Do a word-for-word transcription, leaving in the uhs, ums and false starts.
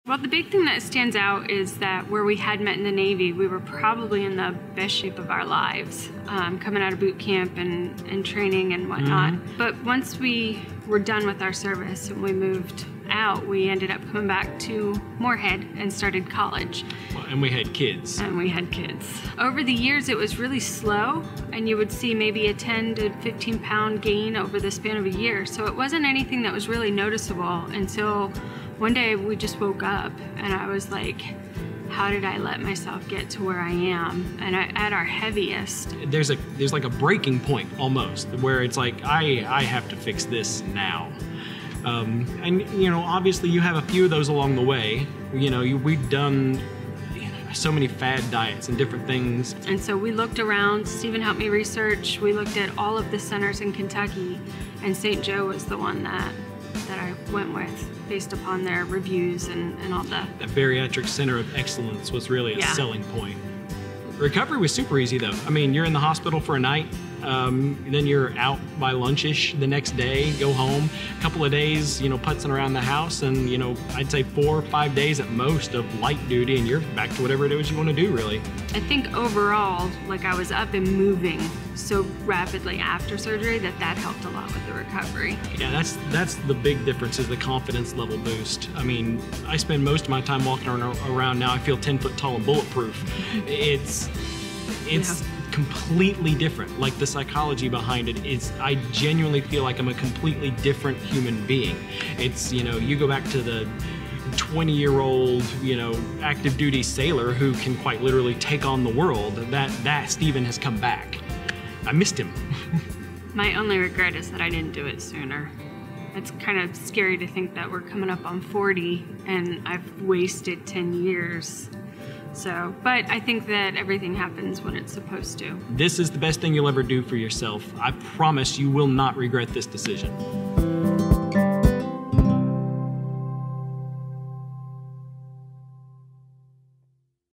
Well, the big thing that stands out is that where we had met in the Navy, we were probably in the best shape of our lives, um, coming out of boot camp and, and training and whatnot. Mm-hmm. But once we were done with our service and we moved out, we ended up coming back to Moorhead and started college. Well, and we had kids. And we had kids. Over the years, it was really slow, and you would see maybe a ten to fifteen pound gain over the span of a year. So it wasn't anything that was really noticeable until one day we just woke up and I was like, how did I let myself get to where I am? And I, at our heaviest. There's a there's like a breaking point almost where it's like, I, I have to fix this now. Um, and, you know, obviously you have a few of those along the way. You know, you, we've done so many fad diets and different things. And so we looked around, Steven helped me research, we looked at all of the centers in Kentucky, and Saint Joe was the one that, that I went with based upon their reviews and, and all the... That bariatric center of excellence was really a yeah. selling point. Recovery was super easy though. I mean, you're in the hospital for a night, um, then you're out by lunchish the next day, go home, a couple of days, you know, putzing around the house, and, you know, I'd say four or five days at most of light duty, and you're back to whatever it is you want to do, really. I think overall, like, I was up and moving so rapidly after surgery that that helped a lot with the recovery. Yeah, that's that's the big difference, is the confidence level boost. I mean, I spend most of my time walking around now, I feel ten foot tall and bulletproof. It's, it's yeah. completely different. Like, the psychology behind it is, I genuinely feel like I'm a completely different human being. It's, you know, you go back to the twenty year old, you know, active duty sailor who can quite literally take on the world. That, that Steven has come back. I missed him. My only regret is that I didn't do it sooner. It's kind of scary to think that we're coming up on forty and I've wasted ten years. So, but I think that everything happens when it's supposed to. This is the best thing you'll ever do for yourself. I promise you will not regret this decision.